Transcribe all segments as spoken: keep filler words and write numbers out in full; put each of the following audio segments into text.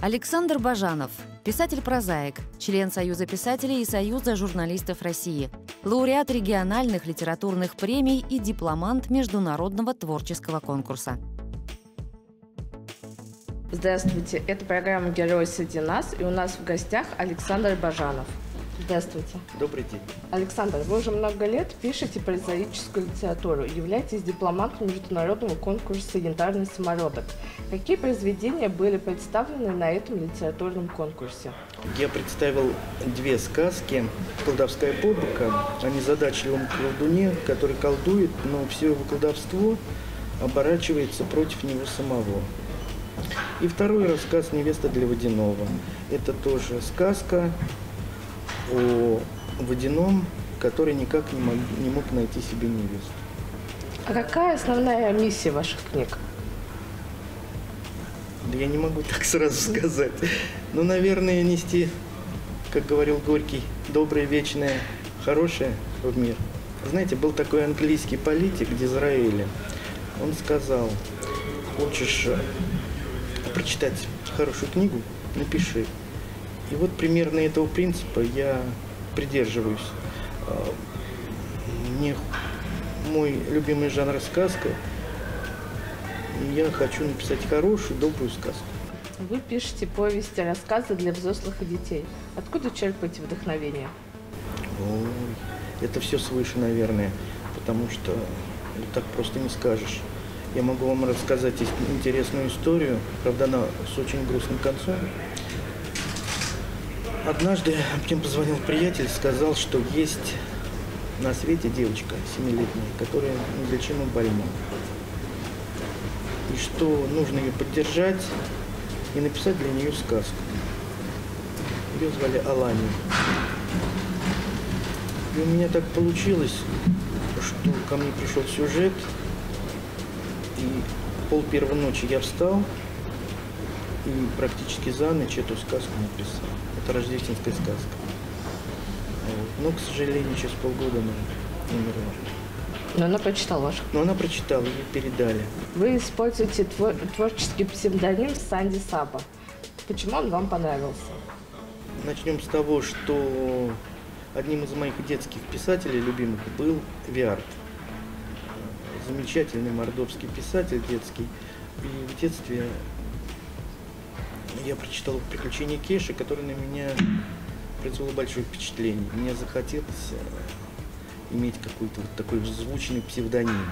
Александр Бажанов, писатель-прозаик, член Союза писателей и Союза журналистов России, лауреат региональных литературных премий и дипломант Международного творческого конкурса. Здравствуйте, это программа «Герои среди нас», и у нас в гостях Александр Бажанов. Здравствуйте. Добрый день. Александр, вы уже много лет пишете прозаическую литературу, являетесь дипломантом международного конкурса «Янтарный самородок». Какие произведения были представлены на этом литературном конкурсе? Я представил две сказки «Колдовская побыка» о незадачливом колдуне, который колдует, но все его колдовство оборачивается против него самого. И второй рассказ «Невеста для водяного». Это тоже сказка о водяном, который никак не мог, не мог найти себе невесту. А какая основная миссия ваших книг? Да я не могу так сразу сказать. Ну, наверное, нести, как говорил Горький, доброе, вечное, хорошее в мир. Знаете, был такой английский политик Дизраэли. Он сказал: хочешь прочитать хорошую книгу, напиши. И вот примерно этого принципа я придерживаюсь. Мне мой любимый жанр сказка, и я хочу написать хорошую, добрую сказку. Вы пишете повести, рассказы для взрослых и детей. Откуда черпаете вдохновение? Ой, это все свыше, наверное, потому что так просто не скажешь. Я могу вам рассказать интересную историю, правда, она с очень грустным концом. Однажды мне позвонил приятель, сказал, что есть на свете девочка семилетняя, которая неизлечимо больна. И что нужно ее поддержать и написать для нее сказку. Ее звали Алани. И у меня так получилось, что ко мне пришел сюжет, и пол первой ночи я встал и практически за ночь эту сказку написал. Это рождественская сказка. Вот. Но, к сожалению, через полгода она умерла. Но она прочитала вашу. Но она прочитала, ее передали. Вы используете твор творческий псевдоним Санди Саба. Почему он вам понравился? Начнем с того, что одним из моих детских писателей любимых был Виард. Замечательный мордовский писатель детский. И в детстве я прочитал «Приключения Кеши», которое на меня произвело большое впечатление. Мне захотелось иметь какой-то вот такой звучный псевдоним.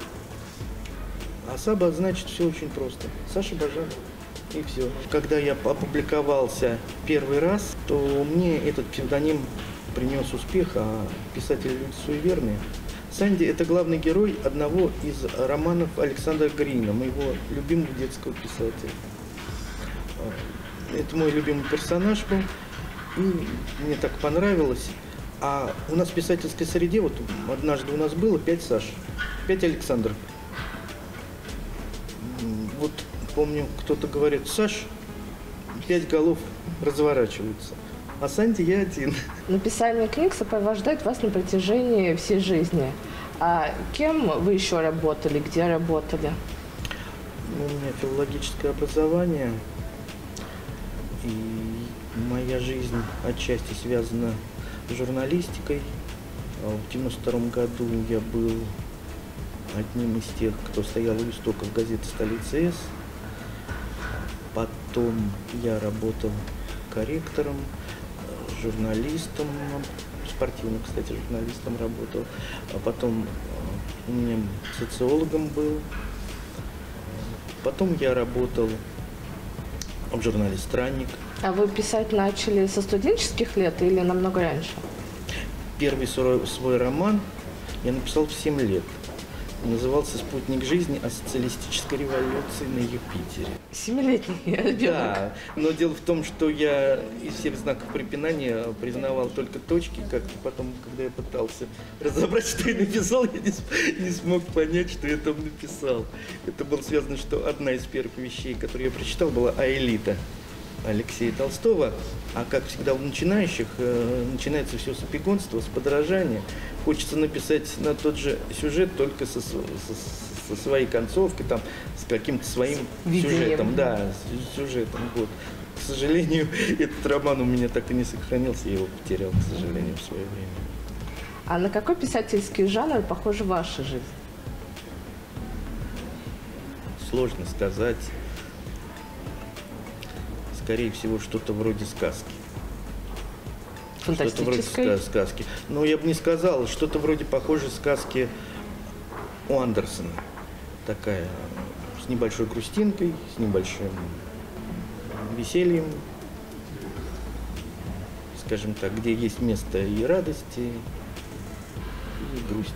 А Саба, значит, все очень просто. Саша Бажанов. И все. Когда я опубликовался первый раз, то мне этот псевдоним принес успех, а писатели люди суеверные. Санди – это главный герой одного из романов Александра Грина, моего любимого детского писателя. Это мой любимый персонаж был, и мне так понравилось. А у нас в писательской среде, вот однажды у нас было пять Саш, пять Александров. Вот помню, кто-то говорит: Саш, пять голов разворачиваются, а Санди я один. Написание книг сопровождает вас на протяжении всей жизни. А кем вы еще работали, где работали? У меня филологическое образование, и моя жизнь отчасти связана с журналистикой. В девяносто втором году я был одним из тех, кто стоял у истоков газеты «Столица С». Потом я работал корректором, журналистом, спортивным, кстати, журналистом работал. А потом у меня социологом был. Потом я работал в журнале «Странник». А вы писать начали со студенческих лет или намного раньше? Первый свой, свой роман я написал в семь лет. Назывался «Спутник жизни о социалистической революции на Юпитере». Семилетний ребенок. Да, но дело в том, что я из всех знаков препинания признавал только точки. Как-то потом, когда я пытался разобрать, что я написал, я не, не смог понять, что я там написал. Это было связано, что одна из первых вещей, которые я прочитал, была «Аэлита» Алексея Толстого. А как всегда у начинающих, э, начинается все с эпигонства, с подражания. Хочется написать на тот же сюжет, только со, со, со своей концовкой, там, с каким-то своим Видением. сюжетом. Да, с сюжетом. Вот. К сожалению, этот роман у меня так и не сохранился, я его потерял, к сожалению, в свое время. А на какой писательский жанр похожа ваша жизнь? Сложно сказать. Скорее всего, что-то вроде сказки. Что-то вроде ска- сказки. Но я бы не сказал, что-то вроде похожей сказки у Андерсона. Такая, с небольшой грустинкой, с небольшим весельем. Скажем так, где есть место и радости, и грусти.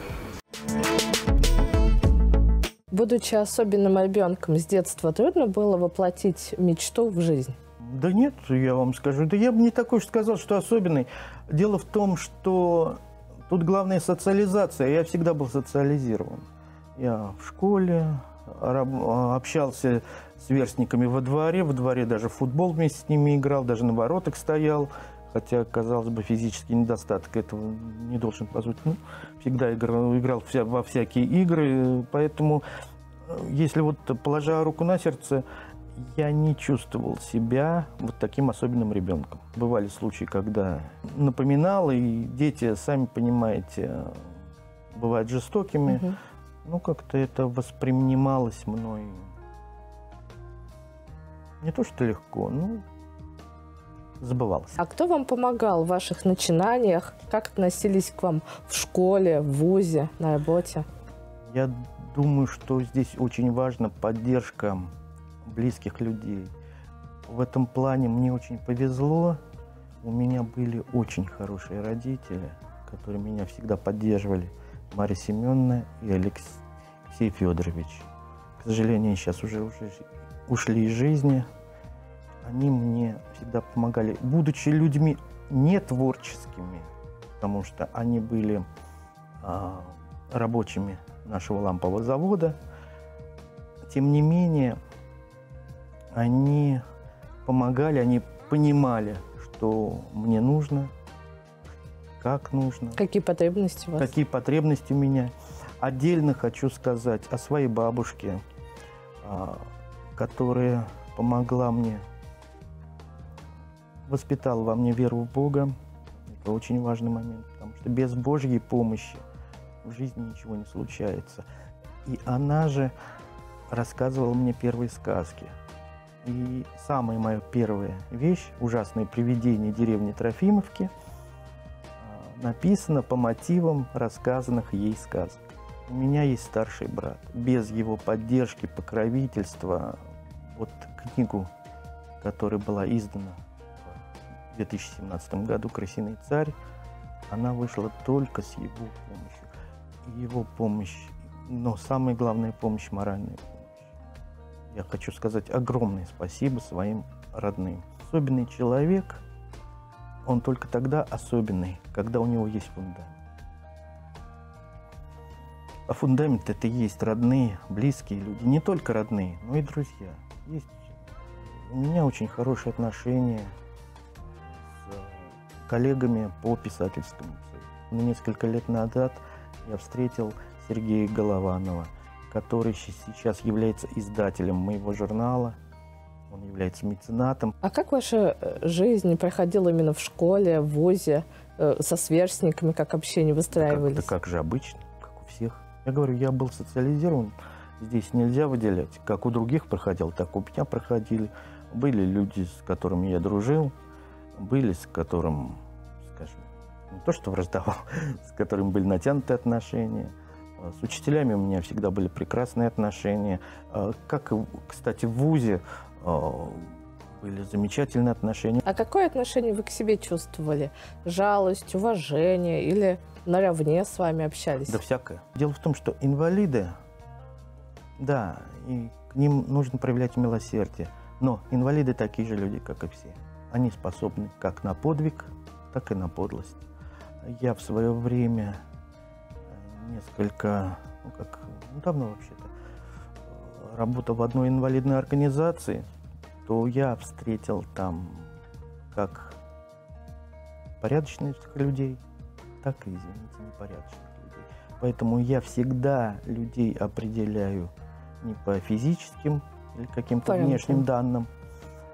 Будучи особенным ребенком, с детства трудно было воплотить мечту в жизнь? Да нет, я вам скажу. Да я бы не такой уж сказал, что особенный. Дело в том, что тут главная социализация. Я всегда был социализирован. Я в школе общался с сверстниками во дворе. Во дворе даже в футбол вместе с ними играл, даже на воротах стоял. Хотя, казалось бы, физический недостаток этого не должен позволить. Ну, всегда играл, играл вся, во всякие игры. Поэтому, если вот положа руку на сердце, я не чувствовал себя вот таким особенным ребенком. Бывали случаи, когда напоминал, и дети, сами понимаете, бывают жестокими. Угу. Ну, как-то это воспринималось мной не то что легко, но забывалось. А кто вам помогал в ваших начинаниях? Как относились к вам в школе, в вузе, на работе? Я думаю, что здесь очень важна поддержка близких людей. В этом плане мне очень повезло. У меня были очень хорошие родители, которые меня всегда поддерживали. Марья Семеновна и Алексей Федорович. К сожалению, сейчас уже, уже ушли из жизни. Они мне всегда помогали, будучи людьми не творческими, потому что они были а, рабочими нашего лампового завода. Тем не менее, они помогали, они понимали, что мне нужно, как нужно. Какие потребности у вас? Какие потребности у меня. Отдельно хочу сказать о своей бабушке, которая помогла мне, воспитала во мне веру в Бога. Это очень важный момент, потому что без Божьей помощи в жизни ничего не случается. И она же рассказывала мне первые сказки. И самая моя первая вещь, «Ужасное привидение деревни Трофимовки», написана по мотивам рассказанных ей сказок. У меня есть старший брат. Без его поддержки, покровительства, вот книгу, которая была издана в две тысячи семнадцатом году, «Крысиный царь», она вышла только с его помощью. Его помощь, но самая главная помощь — моральная помощь. Я хочу сказать огромное спасибо своим родным. Особенный человек, он только тогда особенный, когда у него есть фундамент. А фундамент — это и есть родные, близкие люди. Не только родные, но и друзья. Есть у меня очень хорошие отношения с коллегами по писательскому союзу. Несколько лет назад я встретил Сергея Голованова, который сейчас является издателем моего журнала. Он является меценатом. А как ваша жизнь проходила именно в школе, в вузе, со сверстниками, как общение выстраивались? Да как, да как же обычно, как у всех. Я говорю, я был социализирован, здесь нельзя выделять. Как у других проходил, так у меня проходили. Были люди, с которыми я дружил, были, с которым, скажем, не то что враждовал, с которыми были натянутые отношения. С учителями у меня всегда были прекрасные отношения. Как, кстати, в вузе были замечательные отношения. А какое отношение вы к себе чувствовали? Жалость, уважение или наравне с вами общались? Да всякое. Дело в том, что инвалиды, да, и к ним нужно проявлять милосердие. Но инвалиды такие же люди, как и все. Они способны как на подвиг, так и на подлость. Я в свое время несколько, ну как, ну давно вообще-то, работал в одной инвалидной организации, то я встретил там как порядочных людей, так и, извините, непорядочных людей. Поэтому я всегда людей определяю не по физическим или каким-то внешним данным,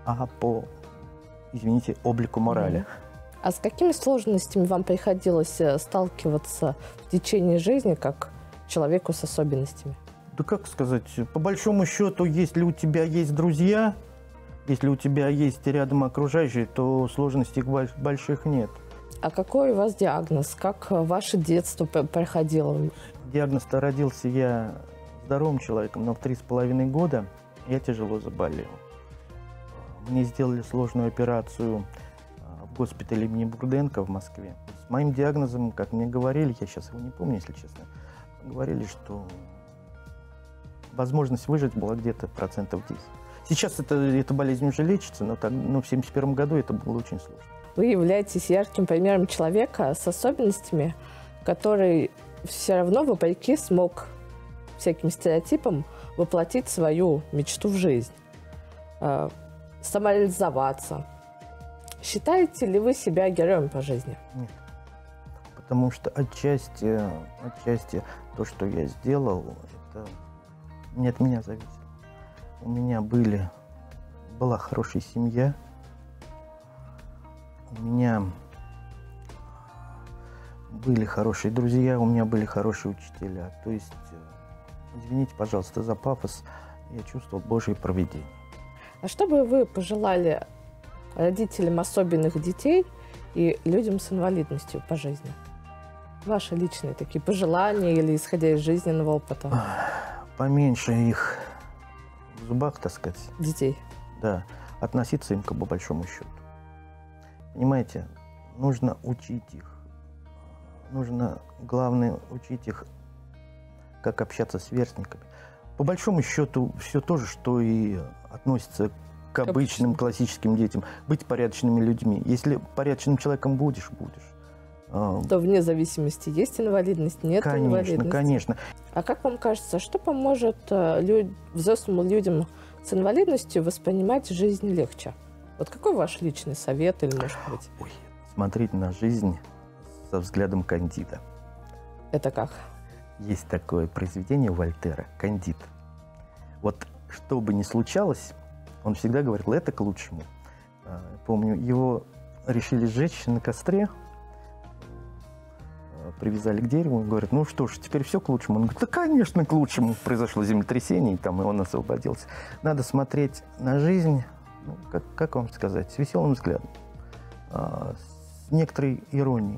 а по, извините, облику морали. А с какими сложностями вам приходилось сталкиваться в течение жизни, как человеку с особенностями? Да как сказать, по большому счету, если у тебя есть друзья, если у тебя есть рядом окружающие, то сложностей больших нет. А какой у вас диагноз? Как ваше детство проходило? Диагноз-то родился я здоровым человеком, но в три с половиной года я тяжело заболел. Мне сделали сложную операцию в госпитале имени Бурденко в Москве. С моим диагнозом, как мне говорили, я сейчас его не помню, если честно, говорили, что возможность выжить была где-то процентов десять. Сейчас это, эта болезнь уже лечится, но, так, но в семьдесят первом году это было очень сложно. Вы являетесь ярким примером человека с особенностями, который все равно, вопреки, смог всяким стереотипам воплотить свою мечту в жизнь, э, самореализоваться. Считаете ли вы себя героем по жизни? Нет. Потому что отчасти, отчасти то, что я сделал, это не от меня зависело. У меня были, была хорошая семья, у меня были хорошие друзья, у меня были хорошие учителя. То есть, извините, пожалуйста, за пафос, я чувствовал Божье провидение. А что бы вы пожелали родителям особенных детей и людям с инвалидностью по жизни? Ваши личные такие пожелания или исходя из жизненного опыта? Поменьше их в зубах таскать. Детей? Да, относиться им к по большому счету. Понимаете, нужно учить их. Нужно, главное, учить их, как общаться с сверстниками. По большому счету, все то же, что и относится к обычным классическим детям. Быть порядочными людьми. Если порядочным человеком будешь, будешь. То вне зависимости, есть инвалидность, нет конечно, инвалидности. Конечно, конечно. А как вам кажется, что поможет люд... взрослым людям с инвалидностью воспринимать жизнь легче? Вот какой ваш личный совет или, может быть? Ой, смотреть на жизнь со взглядом Кандида. Это как? Есть такое произведение Вольтера «Кандид». Вот что бы ни случалось, он всегда говорил, это к лучшему. Помню, его решили сжечь на костре, привязали к дереву и говорят, ну что ж, теперь все к лучшему. Он говорит, да, конечно, к лучшему. Произошло землетрясение, и, там, и он освободился. Надо смотреть на жизнь, ну, как, как вам сказать, с веселым взглядом, а, с некоторой иронией.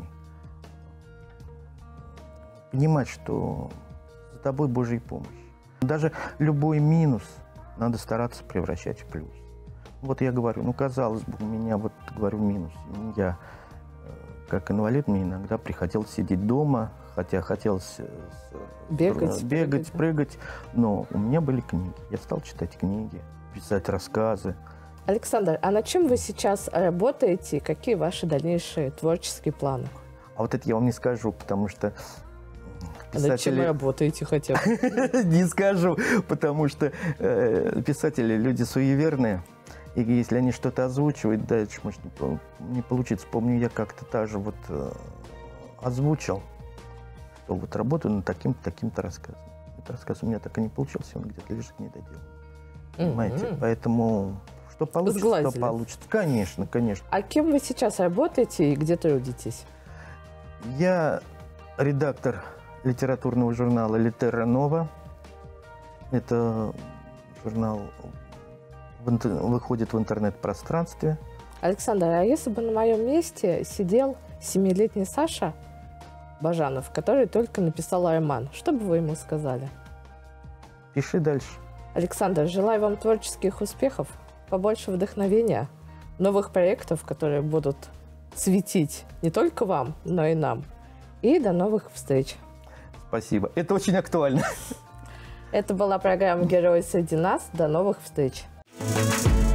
Понимать, что за тобой Божья помощь. Даже любой минус надо стараться превращать в плюс. Вот я говорю, ну, казалось бы, у меня, вот, говорю, минус. Я, как инвалид, мне иногда приходилось сидеть дома, хотя хотелось бегать, бегать, прыгать, но у меня были книги. Я стал читать книги, писать рассказы. Александр, а над чем вы сейчас работаете? Какие ваши дальнейшие творческие планы? А вот это я вам не скажу, потому что писатели... А над чем вы работаете хотя бы? Не скажу, потому что писатели люди суеверные. И если они что-то озвучивают, дальше может не получится. Помню, я как-то также вот э, озвучил, что вот работаю над таким-то, таким-то рассказом. Этот рассказ у меня так и не получился, он где-то лежит недоделан. Понимаете? Mm-hmm. Поэтому что получится, Сглазили. то получится. Конечно, конечно. А кем вы сейчас работаете и где трудитесь? Я редактор литературного журнала «Литера Нова». Это журнал выходит в интернет-пространстве. Александр, а если бы на моем месте сидел семилетний Саша Бажанов, который только написал роман, что бы вы ему сказали? Пиши дальше. Александр, желаю вам творческих успехов, побольше вдохновения, новых проектов, которые будут светить не только вам, но и нам. И до новых встреч. Спасибо. Это очень актуально. Это была программа «Герои среди нас». До новых встреч. Thank you.